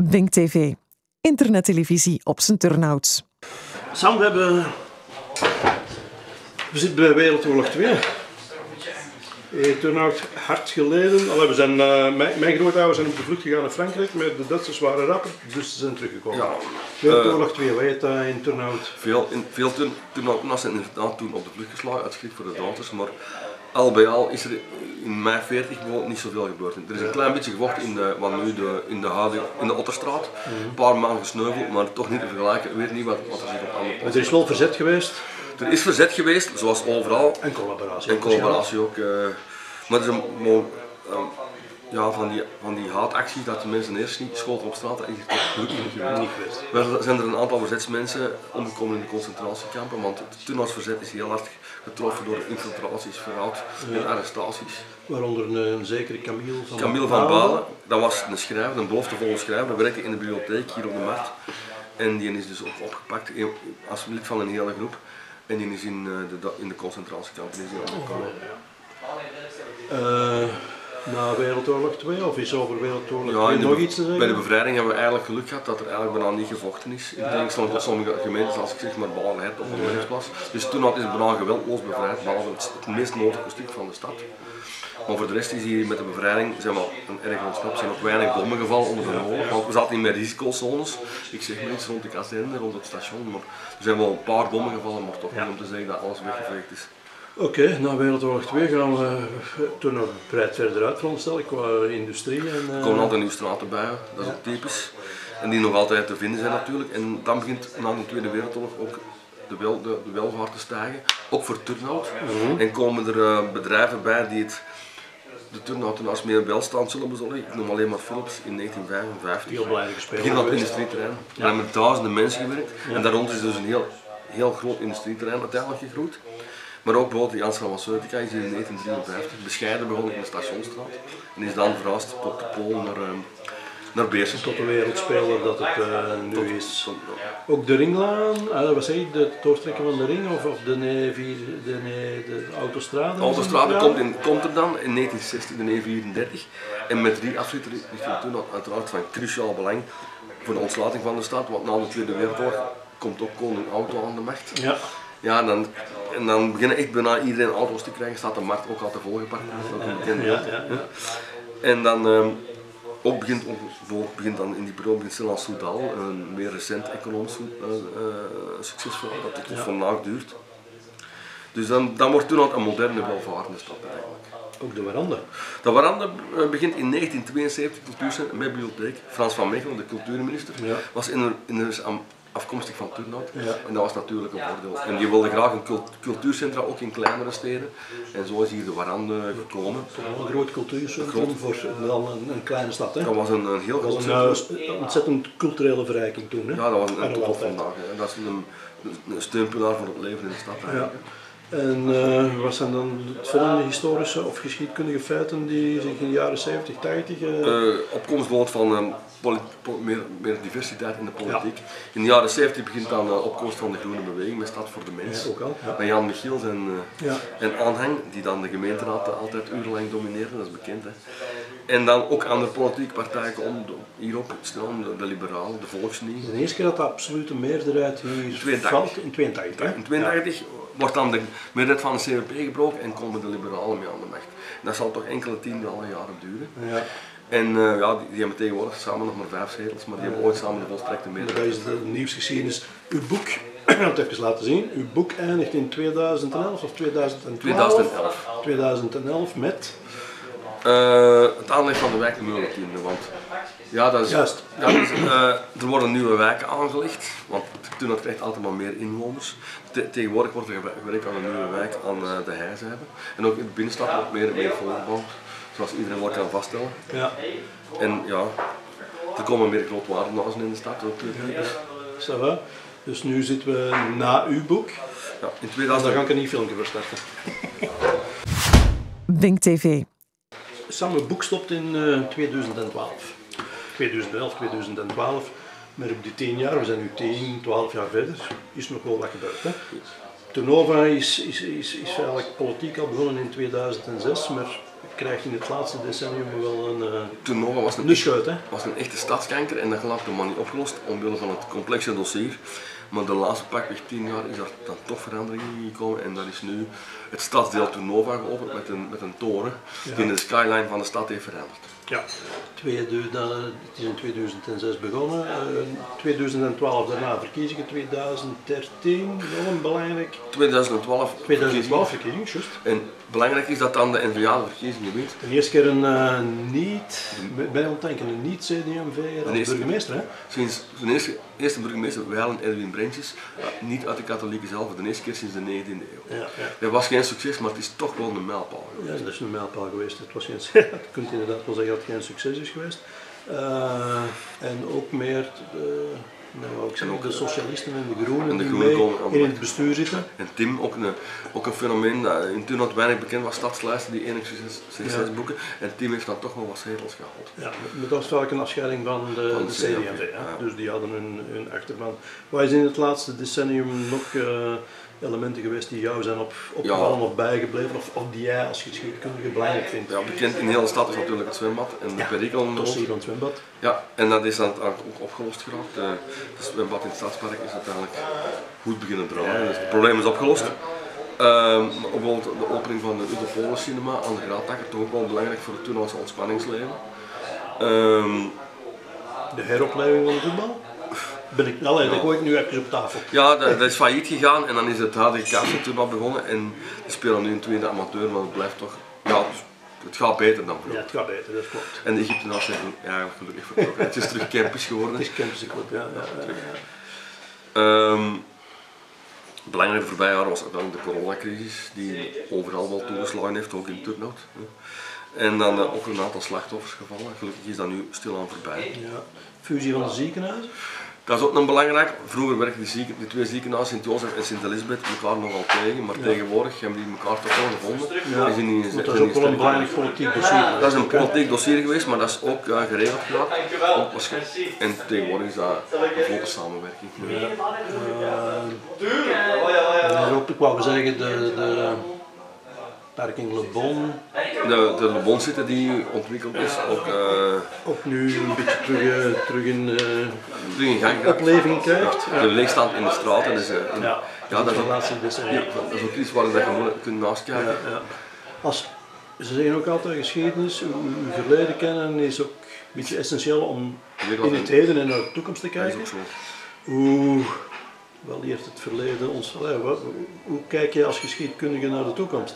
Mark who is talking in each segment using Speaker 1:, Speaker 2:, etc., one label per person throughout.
Speaker 1: Bink TV, internettelevisie op zijn turnouts.
Speaker 2: Sam, we zitten bij Wereldoorlog 2. Turnout hard geleden. We zijn, mijn grootouders zijn op de vlucht gegaan naar Frankrijk, maar de Duitsers waren rapper, dus ze zijn teruggekomen. Ja. Wereldoorlog 2, wat heet dat in turnout?
Speaker 3: Veel turnout zijn inderdaad toen op de vlucht geslagen, uit schrik voor de Duitsers, maar al bij al is er in mei 40 niet zoveel gebeurd. Er is een klein beetje gevochten in de Otterstraat, een paar maanden gesneuveld, maar toch niet te vergelijken. Ik weet niet wat er zit op andere plaatsen.
Speaker 2: Er is wel verzet geweest?
Speaker 3: Er is verzet geweest, zoals overal.
Speaker 2: En collaboratie.
Speaker 3: En collaboratie ook. Maar er zijn van die haatacties dat de mensen eerst niet schoten op straat, dat is toch gelukkig niet geweest. Er zijn er een aantal verzetsmensen omgekomen in de concentratiekampen, want het turnoutsverzet is heel hard getroffen door infiltraties, verraad en arrestaties.
Speaker 2: Waaronder een zekere
Speaker 3: Camille van Balen, dat was een schrijver, een beloftevolle schrijver, dat werkte in de bibliotheek hier op de markt. En die is dus ook opgepakt als lid van een hele groep. En die is in de concentratiekampen omgekomen.
Speaker 2: Na Wereldoorlog 2 of is over Wereldoorlog 2 nog iets te zeggen?
Speaker 3: Bij de bevrijding hebben we eigenlijk geluk gehad dat er eigenlijk bijna niet gevochten is. In tegenstelling tot sommige gemeentes, als ik zeg maar Balenheid of een Wenningsplas. Dus toen is het bijna geweldloos bevrijd, behalve het meest nodige stuk van de stad. Maar voor de rest is hier met de bevrijding zijn we erg ontsnapt. Er zijn ook weinig bommen gevallen onder de oorlog, want we zaten in meer risicozones. Ik zeg maar iets rond de kazerne, rond het station, maar er zijn wel een paar bommen gevallen, maar toch niet om te zeggen dat alles weggeveegd is.
Speaker 2: Oké, na Wereldoorlog 2 gaan we toen nog breed verder uit, veronderstel ik, qua industrie.
Speaker 3: Er komen altijd nieuwe straten bij, dat is ook typisch. En die nog altijd te vinden zijn natuurlijk. En dan begint na de Tweede Wereldoorlog ook de welvaart te stijgen, ook voor turnout. En komen er bedrijven bij die de turnout als meer welstand zullen bezorgen. Ik noem alleen maar Philips in 1955.
Speaker 2: Heel belangrijk gespeeld.
Speaker 3: Begin van het industrieterrein. Daar hebben duizenden mensen gewerkt. En daar rond is dus een heel groot industrieterrein uiteindelijk gegroeid. Maar ook bijvoorbeeld Jans Pharmaceutica is hier in 1953 bescheiden begonnen in de Stationsstraat. En is dan verhuisd tot de Pool naar Beersen.
Speaker 2: Tot de wereldspeler dat het nu is. Ook de Ringlaan, wat zeg je, het doortrekken van de ring of de autostrade?
Speaker 3: De autostrade komt er dan in 1960, de E34. En met 3 afsluiten is het toen uiteraard van cruciaal belang voor de ontsluiting van de stad. Want na de Tweede Wereldoorlog komt ook koning Auto aan de macht.
Speaker 2: Ja.
Speaker 3: Ja, dan beginnen echt bijna iedereen auto's te krijgen, staat de markt ook al te volgepakt. En dan ook begint dan in die periode Stella Soudal, een meer recent economisch succesverhaal dat tot vandaag duurt. Dus dan wordt toen al een moderne welvarende stad eigenlijk.
Speaker 2: Ook de Warande?
Speaker 3: De Warande begint in 1972, cultuurcentrum met bibliotheek. Frans van Mechelen, de cultuurminister, was afkomstig van turnout en dat was natuurlijk een voordeel. En die wilde graag een cultuurcentra ook in kleinere steden en zo is hier de Warande gekomen.
Speaker 2: Een groot cultuurcentrum voor dan een kleine stad, hè?
Speaker 3: Dat was een heel groot centrum.
Speaker 2: Een ontzettend culturele verrijking toen, hè?
Speaker 3: Ja, dat was een top vandaag. Dat is een steunpilaar voor het leven in de stad.
Speaker 2: Ja. En wat zijn dan verschillende historische of geschiedkundige feiten die zich in de jaren 70, 80...
Speaker 3: Opkomst van meer diversiteit in de politiek. Ja. In de jaren 70 begint dan de opkomst van de groene beweging met Stad voor de Mens.
Speaker 2: Ja, ook al. Ja.
Speaker 3: Met Jan Michiels en aanhang, die dan de gemeenteraad altijd urenlang domineerden, dat is bekend. Hè. En dan ook andere politieke partijen komen hierop staan, de Liberalen, de Volksnie.
Speaker 2: De eerste keer dat de absolute meerderheid hier valt in 82.
Speaker 3: In 82 wordt dan de meerderheid van de CVP gebroken en komen de Liberalen mee aan de macht. Dat zal toch enkele tientallen jaren duren.
Speaker 2: Ja.
Speaker 3: En die hebben tegenwoordig samen nog maar 5 zetels, maar die hebben ooit samen de volstrekte meerderheid.
Speaker 2: Dat is de nieuwsgeschiedenis. Uw boek, ik ga het even laten zien, uw boek eindigt in 2011 of 2012? 2011 met?
Speaker 3: Het aanleg van de wijk de Meulenkinder, want ja, dat is,
Speaker 2: juist.
Speaker 3: Er worden nieuwe wijken aangelegd, want toen krijgt altijd maar meer inwoners. Tegenwoordig wordt er gewerkt aan een nieuwe wijk aan de Heizijde. En ook in de binnenstad wordt meer en meer volgebouwd, zoals iedereen wel kan vaststellen.
Speaker 2: Ja.
Speaker 3: En ja, er komen meer grootwarenhuizen in de stad ook.
Speaker 2: Ça va. Dus nu zitten we na uw boek.
Speaker 3: Ja, in 2000...
Speaker 2: Dan ga ik een nieuw filmpje voor starten.
Speaker 1: Bink TV.
Speaker 2: Sam, het boek stopt in 2012. 2011, 2012. Maar op die 10 jaar, we zijn nu 10, 12 jaar verder, is nog wel wat gebeurd. Hè? Turnova is eigenlijk politiek al begonnen in 2006, maar krijgt in het laatste decennium wel een
Speaker 3: Toernooien was
Speaker 2: schuit. Hè?
Speaker 3: was een echte stadskanker en dat gelaat maar niet opgelost omwille van het complexe dossier. Maar de laatste pakweg 10 jaar is er dan toch verandering in gekomen en dat is nu het stadsdeel Toernova geopend met een toren die de skyline van de stad heeft veranderd.
Speaker 2: Ja, het is in 2006 begonnen, 2012 daarna verkiezingen, 2013 wel een belangrijk...
Speaker 3: 2012
Speaker 2: verkiezingen, juist.
Speaker 3: En belangrijk is dat dan de N-VA de verkiezingen wint.
Speaker 2: De eerste keer een niet-CDMV als burgemeester. Hè?
Speaker 3: Sinds de eerste burgemeester Weilen Edwin Brentjes, niet uit de katholieke zelf, de eerste keer sinds de 19e eeuw. Ja. Dat was geen succes, maar het is toch wel een mijlpaal geweest.
Speaker 2: Ja, dat is een mijlpaal geweest. Het was je kunt inderdaad wel zeggen dat het geen succes is geweest. En ook meer de socialisten en de groenen die mee in het bestuur zitten.
Speaker 3: En Tim, ook een fenomeen dat in toen nog weinig bekend was, stadslijsten die enig succes boeken. En Tim heeft dan toch wel wat zetels gehaald.
Speaker 2: Ja, maar dat was vaak een afscheiding van de CD&V. Ja. Dus die hadden hun achterban. Wat is in het laatste decennium nog elementen geweest die jou zijn opgevallen of bijgebleven, of die jij als geschiedkundige belangrijk vindt?
Speaker 3: Ja, bekend in de hele stad is natuurlijk het zwembad en de perikel.
Speaker 2: Het dossier van het zwembad.
Speaker 3: Ja, en dat is dan ook opgelost geraakt. Het zwembad in het Stadspark is uiteindelijk goed beginnen draaien, dus het probleem is opgelost. Bijvoorbeeld de opening van de Utopole Cinema aan de Graatakker, toch ook wel belangrijk voor het Toernooi ontspanningsleven.
Speaker 2: De heropleving van de voetbal? Dat gooi ik nu even op tafel.
Speaker 3: Ja, dat is failliet gegaan en dan is het HDK toen begonnen en die spelen nu in tweede amateur, maar het blijft toch, ja, het gaat beter dan vroeger.
Speaker 2: Ja, het gaat beter, dat klopt.
Speaker 3: En de Egyptenaars zijn eigenlijk gelukkig vertrokken. Het is terug campus geworden.
Speaker 2: Het is campus geworden,
Speaker 3: Belangrijk voorbij jaar was dan de coronacrisis, die overal wel toegeslagen heeft, ook in Turnhout. En dan ook een aantal slachtoffers gevallen. Gelukkig is dat nu stilaan voorbij.
Speaker 2: Ja. Fusie van de ziekenhuizen?
Speaker 3: Dat is ook nog belangrijk. Vroeger werkten de twee ziekenhuizen, Sint-Jozef en Sint-Elisabeth, elkaar nogal tegen, maar tegenwoordig hebben die elkaar toch wel gevonden.
Speaker 2: Ja. Dat is ook wel een belangrijk politiek dossier.
Speaker 3: Dat is een politiek dossier geweest, maar dat is ook geregeld geraakt. En tegenwoordig is dat een vlotte samenwerking.
Speaker 2: Ik wou zeggen, de parking Le Bon.
Speaker 3: De Le Bon zitten die ontwikkeld is,
Speaker 2: ook nu een beetje terug in
Speaker 3: gang
Speaker 2: opleving krijgt.
Speaker 3: De leegstand in de straten. Dus, dat is ook iets waar je kunt naast kijken.
Speaker 2: Ze zeggen ook altijd, geschiedenis, uw verleden kennen is ook een beetje essentieel om in het heden en naar de toekomst te kijken.
Speaker 3: Dat is ook zo.
Speaker 2: Hoe leert het verleden ons? Hoe kijk je als geschiedkundige naar de toekomst?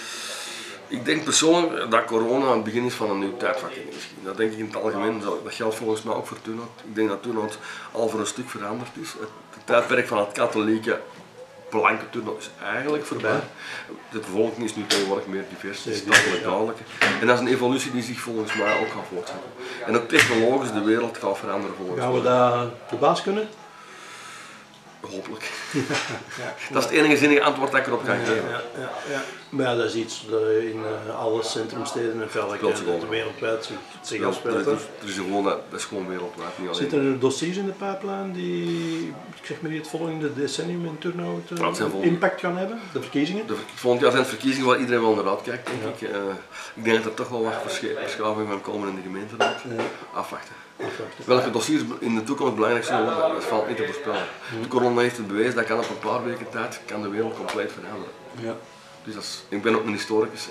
Speaker 3: Ik denk persoonlijk dat corona het begin is van een nieuw tijdvak in de geschiedenis. Dat denk ik in het algemeen, dat geldt volgens mij ook voor Turnhout. Ik denk dat Turnhout al voor een stuk veranderd is. Het tijdperk van het katholieke blanke Turnhout is eigenlijk voorbij. De bevolking is nu tegenwoordig meer divers, het is duidelijk. En dat is een evolutie die zich volgens mij ook gaat voortzetten. En ook technologisch de wereld gaat veranderen volgens mij.
Speaker 2: Gaan we daar de baas kunnen?
Speaker 3: Hopelijk. Dat is het enige zinnige antwoord dat ik erop kan geven.
Speaker 2: Maar ja, dat is iets dat in alle centrumsteden en velden wereldwijd zich afspeelt.
Speaker 3: Dat is gewoon wereldwijd. Niet alleen.
Speaker 2: Zitten er dossiers in de pijplijn die, ik zeg maar, het volgende decennium in Turnhout impact gaan hebben? De verkiezingen?
Speaker 3: Volgend jaar zijn het verkiezingen waar iedereen wel naar uitkijkt, denk ik. Ik denk dat er toch wel wat verschuiving van komen in de gemeenteraad. Afwachten. Welke dossiers in de toekomst belangrijk zullen worden, dat valt niet te voorspellen. De corona heeft het bewezen, dat kan op een paar weken tijd de wereld compleet veranderen. Ja. Dus ik ben ook een historicus.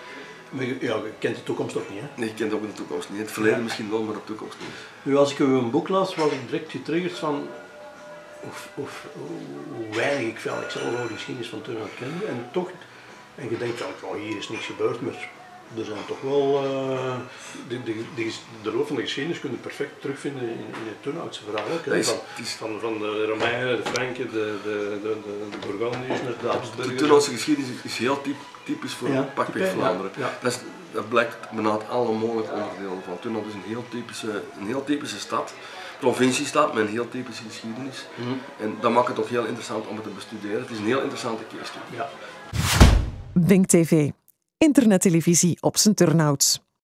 Speaker 2: Je kent de toekomst ook niet, hè?
Speaker 3: Nee, je kent ook de toekomst niet. Het verleden misschien wel, maar de toekomst niet.
Speaker 2: Nu, als ik uw boek las, was ik direct getriggerd van hoe weinig ik zelf over de geschiedenis van Turnhout kende. En je denkt van, hier is niks gebeurd, maar er zijn toch wel, de loop van de geschiedenis kun je perfect terugvinden in het Turnhoutse verhaal ook. Van de Romeinen, de Franken, de Bourgondiërs naar de Habsburgers.
Speaker 3: De Turnhoutse geschiedenis is heel typisch voor pakweg Vlaanderen. Dat blijkt bijna uit alle mogelijke onderdelen van. Turnhout is een heel typische stad, provinciestad met een heel typische geschiedenis. En dat maakt het ook heel interessant om het te bestuderen. Het is een heel interessante case studie.
Speaker 1: Bink TV. Internettelevisie op zijn Turnhouts.